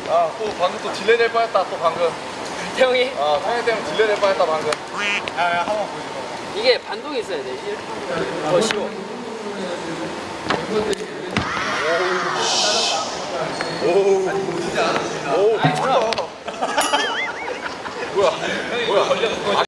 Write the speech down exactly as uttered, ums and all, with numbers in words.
아, 또 방금 또 딜레이 될 뻔했다, 또 방금. 태형이? 아, 상해 때문에 딜레이 될 뻔했다, 방금. 야, 야, 한번 보여줘. 이게 반동이 있어야 돼. 이렇게 하면 더 쉬워. 오, 오, 뭐야? 뭐야? 뭐야?